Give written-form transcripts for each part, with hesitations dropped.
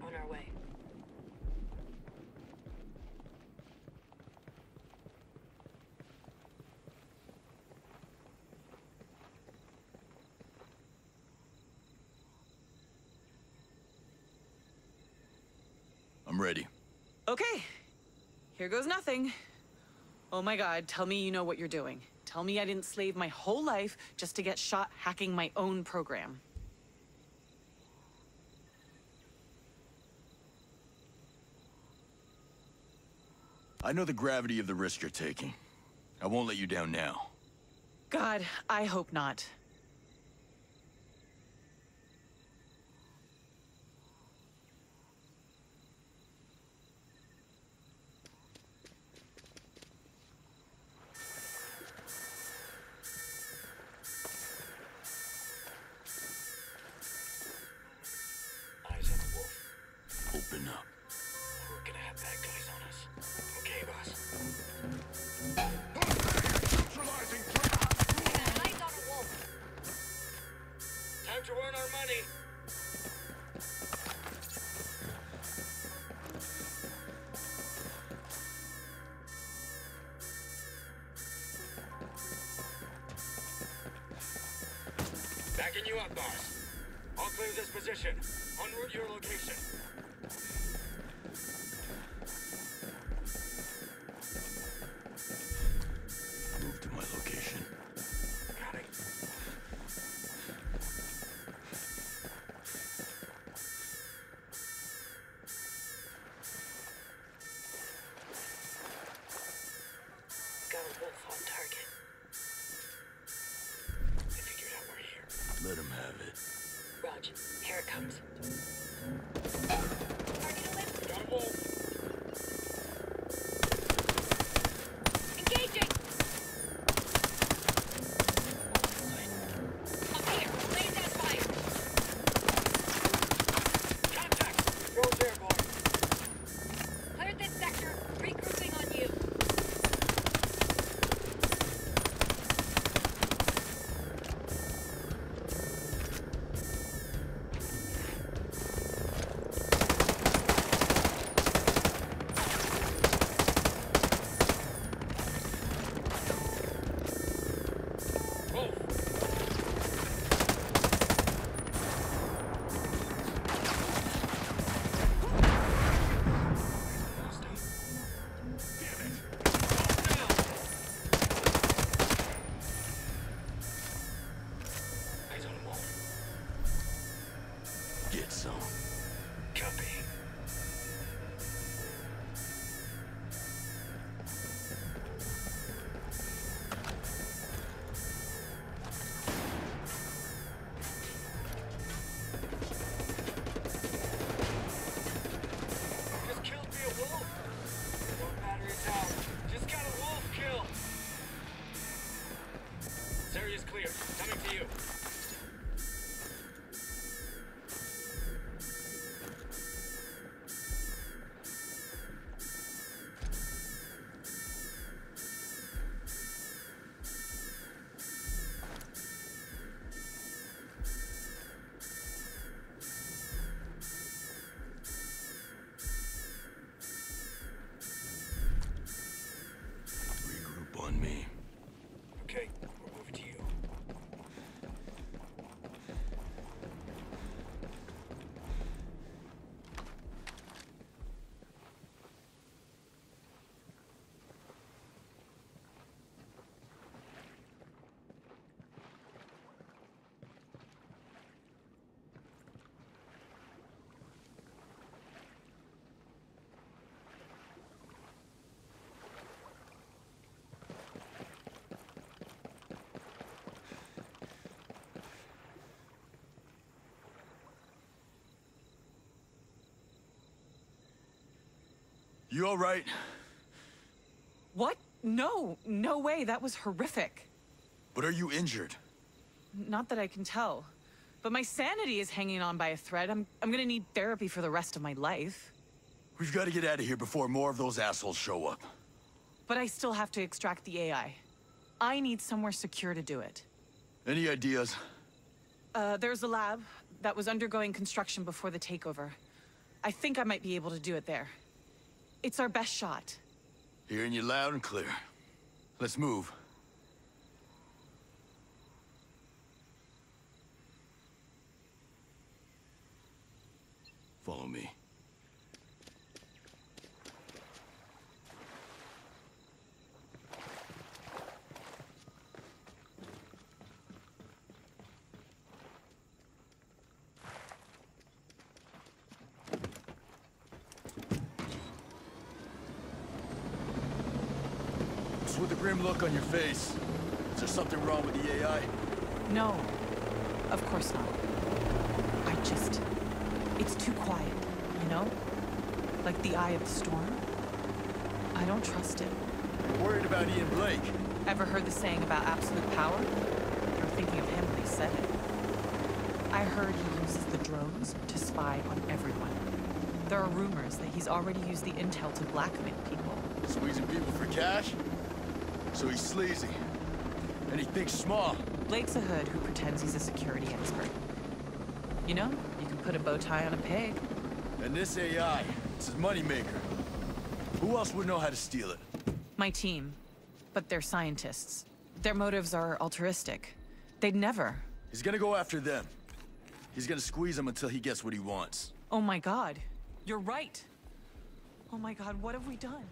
On our way. I'm ready. Okay. Here goes nothing. Oh my god, tell me you know what you're doing. Tell me I didn't slave my whole life just to get shot hacking my own program. I know the gravity of the risk you're taking. I won't let you down now. God, I hope not. Eyes on the wolf. Open up. We're gonna have bad guys on us. Okay, boss. Neutralizing threat! Eyes on a wolf. Time to earn our money. Backing you up, boss. I'll clear this position. En route your location. Move to my location. Got it. Got a wolf on target. I figured out we're here. Let him have it. Rog, here it comes. Target eliminated. Got a wolf. Engaging! Up here! Blaze that fire! Contact! Roll there, boy. Cleared this sector. Regrouping on you. Wolf! Damn it! Eyes on a wolf. Get some. Copy. Just killed me a wolf. One battery's out. Just got a wolf kill. This area's clear. Coming to you. Regroup on me. Okay, we'll move to you. You all right? What? No, no way. That was horrific. But are you injured? Not that I can tell. But my sanity is hanging on by a thread. I'm gonna need therapy for the rest of my life. We've got to get out of here before more of those assholes show up. But I still have to extract the AI. I need somewhere secure to do it. Any ideas? There's a lab that was undergoing construction before the takeover. I think I might be able to do it there. It's our best shot. Hearing you loud and clear. Let's move. Follow me. What's with the grim look on your face? Is there something wrong with the AI? No, of course not. It's too quiet, you know? Like the eye of the storm. I don't trust it. You're worried about Ian Blake. Ever heard the saying about absolute power? You're thinking of him when he said it. I heard he uses the drones to spy on everyone. There are rumors that he's already used the intel to blackmail people. Squeezing people for cash? So he's sleazy. And he thinks small. Blake's a hood who pretends he's a security expert. You know, you can put a bow tie on a pig. And this AI, it's his moneymaker. Who else would know how to steal it? My team. But they're scientists. Their motives are altruistic. They'd never. He's gonna go after them. He's gonna squeeze them until he gets what he wants. Oh my God. You're right. Oh my God, what have we done?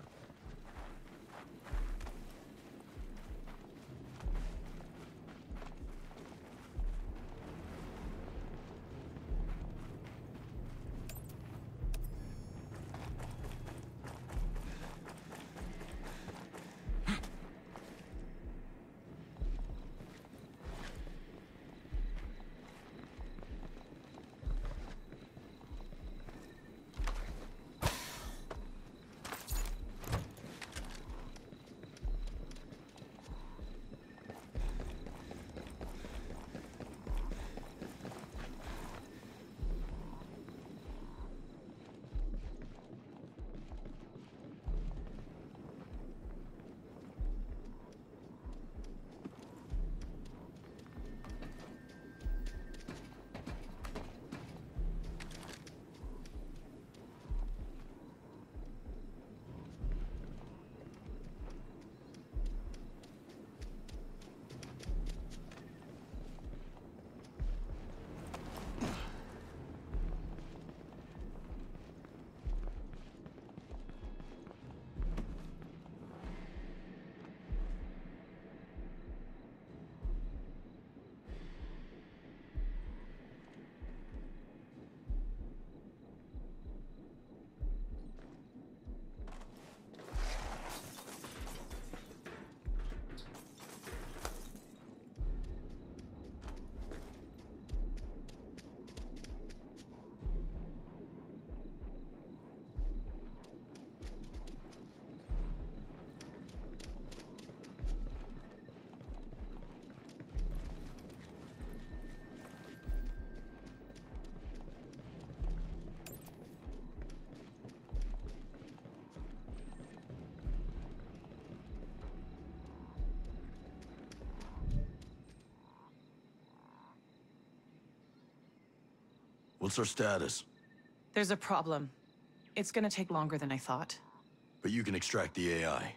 What's our status? There's a problem. It's gonna take longer than I thought. But you can extract the AI.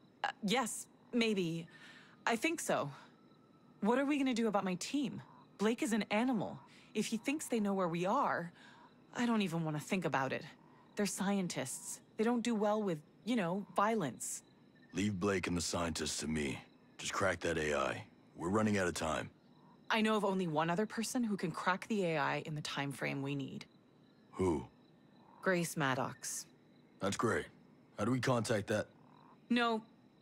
Yes, maybe. I think so. What are we gonna do about my team? Blake is an animal. If he thinks they know where we are, I don't even want to think about it. They're scientists. They don't do well with, you know, violence. Leave Blake and the scientists to me. Just crack that AI. We're running out of time. I know of only one other person who can crack the AI in the time frame we need. Who? Grace Maddox. That's great. How do we contact that? No,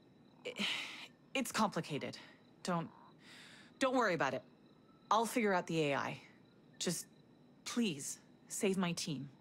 it's complicated. Don't worry about it. I'll figure out the AI. Just, please, save my team.